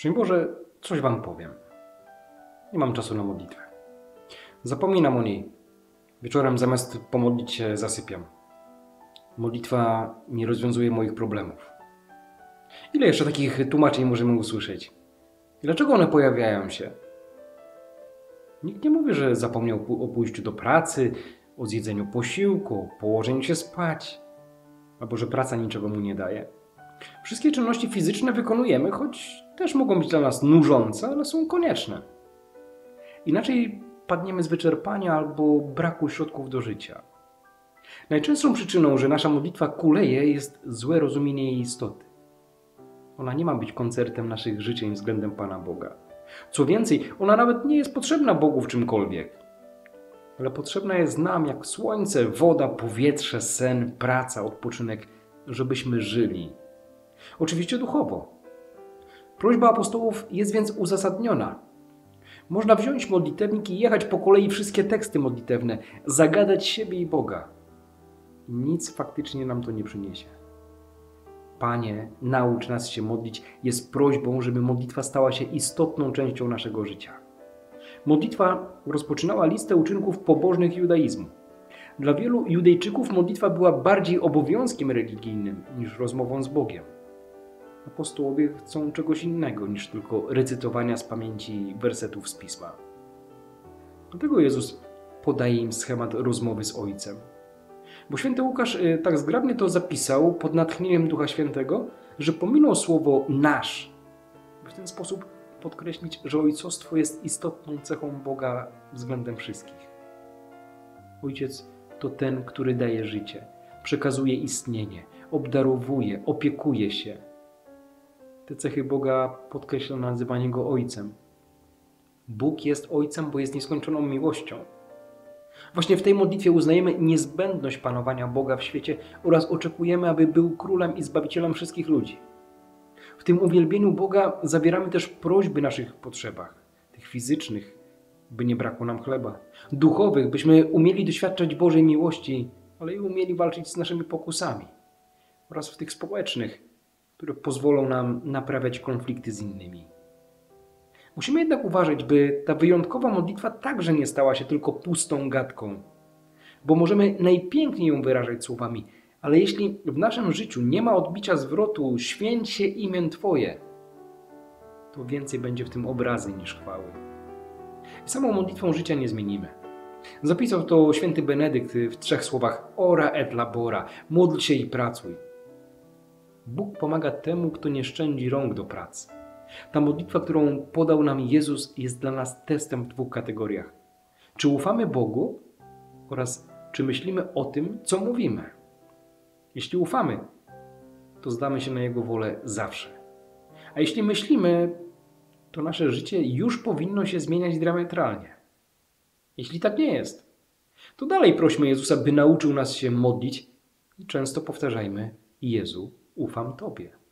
Szczęść Boże, coś wam powiem. Nie mam czasu na modlitwę. Zapominam o niej. Wieczorem zamiast pomodlić się zasypiam. Modlitwa nie rozwiązuje moich problemów. Ile jeszcze takich tłumaczeń możemy usłyszeć? Dlaczego one pojawiają się? Nikt nie mówi, że zapomniał o pójściu do pracy, o zjedzeniu posiłku, o położeniu się spać, albo że praca niczego mu nie daje. Wszystkie czynności fizyczne wykonujemy, choć też mogą być dla nas nużące, ale są konieczne. Inaczej padniemy z wyczerpania albo braku środków do życia. Najczęstszą przyczyną, że nasza modlitwa kuleje, jest złe rozumienie jej istoty. Ona nie ma być koncertem naszych życzeń względem Pana Boga. Co więcej, ona nawet nie jest potrzebna Bogu w czymkolwiek. Ale potrzebna jest nam jak słońce, woda, powietrze, sen, praca, odpoczynek, żebyśmy żyli. Oczywiście duchowo. Prośba apostołów jest więc uzasadniona. Można wziąć modlitewnik i jechać po kolei wszystkie teksty modlitewne, zagadać siebie i Boga. Nic faktycznie nam to nie przyniesie. Panie, naucz nas się modlić jest prośbą, żeby modlitwa stała się istotną częścią naszego życia. Modlitwa rozpoczynała listę uczynków pobożnych judaizmu. Dla wielu Judejczyków modlitwa była bardziej obowiązkiem religijnym niż rozmową z Bogiem. Apostołowie chcą czegoś innego niż tylko recytowania z pamięci wersetów z Pisma. Dlatego Jezus podaje im schemat rozmowy z Ojcem. Bo święty Łukasz tak zgrabnie to zapisał pod natchnieniem Ducha Świętego, że pominął słowo nasz, by w ten sposób podkreślić, że ojcostwo jest istotną cechą Boga względem wszystkich. Ojciec to ten, który daje życie, przekazuje istnienie, obdarowuje, opiekuje się. Te cechy Boga podkreśla nazywanie Go Ojcem. Bóg jest Ojcem, bo jest nieskończoną miłością. Właśnie w tej modlitwie uznajemy niezbędność panowania Boga w świecie oraz oczekujemy, aby był Królem i Zbawicielem wszystkich ludzi. W tym uwielbieniu Boga zawieramy też prośby naszych potrzebach, tych fizycznych, by nie brakło nam chleba, duchowych, byśmy umieli doświadczać Bożej miłości, ale i umieli walczyć z naszymi pokusami, oraz w tych społecznych, które pozwolą nam naprawiać konflikty z innymi. Musimy jednak uważać, by ta wyjątkowa modlitwa także nie stała się tylko pustą gadką, bo możemy najpiękniej ją wyrażać słowami, ale jeśli w naszym życiu nie ma odbicia zwrotu święć się imię Twoje, to więcej będzie w tym obrazy niż chwały. I samą modlitwą życia nie zmienimy. Zapisał to święty Benedykt w 3 słowach ora et labora, módl się i pracuj. Bóg pomaga temu, kto nie szczędzi rąk do pracy. Ta modlitwa, którą podał nam Jezus, jest dla nas testem w 2 kategoriach. Czy ufamy Bogu oraz czy myślimy o tym, co mówimy. Jeśli ufamy, to zdamy się na Jego wolę zawsze. A jeśli myślimy, to nasze życie już powinno się zmieniać diametralnie. Jeśli tak nie jest, to dalej prośmy Jezusa, by nauczył nas się modlić i często powtarzajmy: Jezu, ufam Tobie.